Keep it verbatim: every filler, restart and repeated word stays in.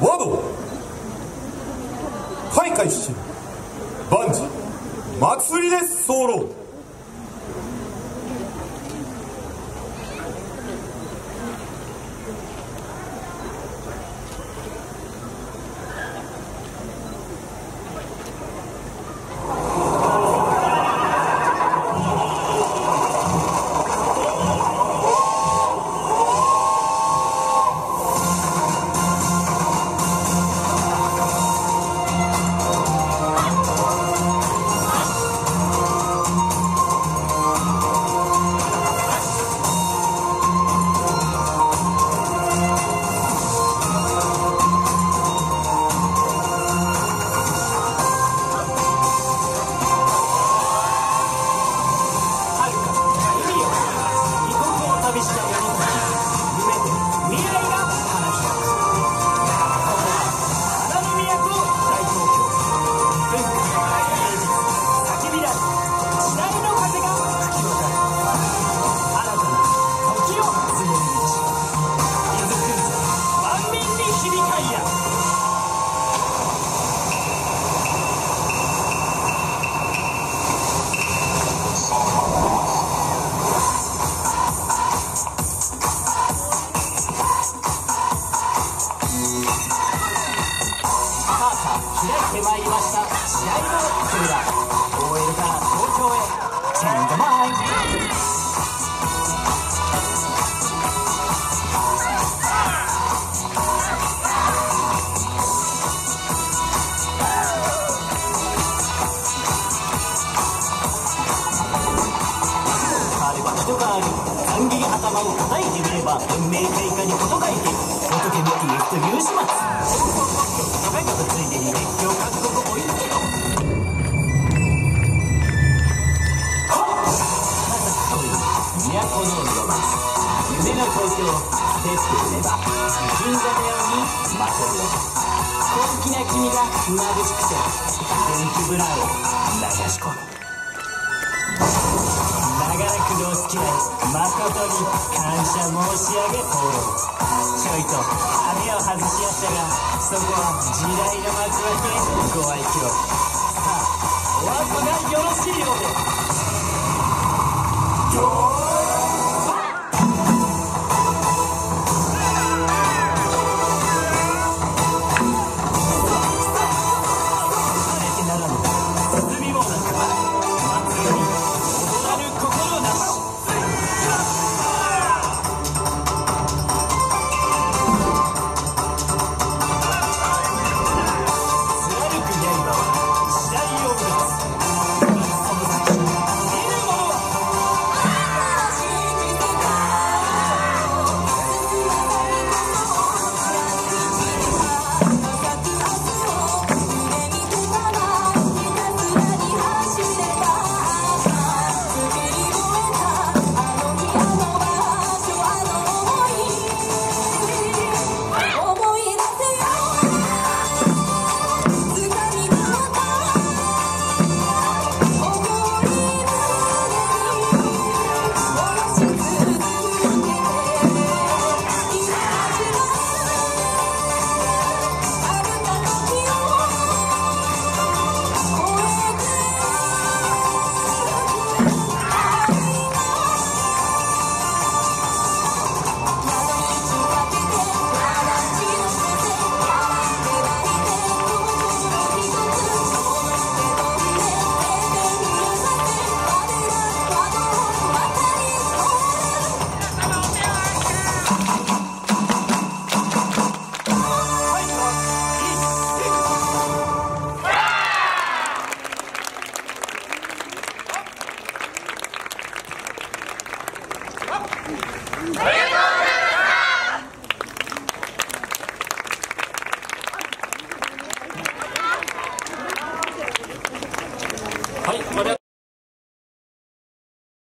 和道大会出身万事祭りで候。 開いてまいりました試合の扉。 オーエル から東京へチェンジマイン。人がある斬斬り頭を叩いてみれば文明開化に事欠いて仏もイエスという始末。高いことついでに熱狂韓国ポイントよ。都のロマンス夢の東京ステップ踏めば銀座のようにまとめ高貴な君が眩しくて電気ブラウンを流し込む。長らくのお付き合い誠に感謝申し上げ候。ちょいと網を外しやしたがそこは時代の幕開けご愛嬌。さあお後がよろしいようで。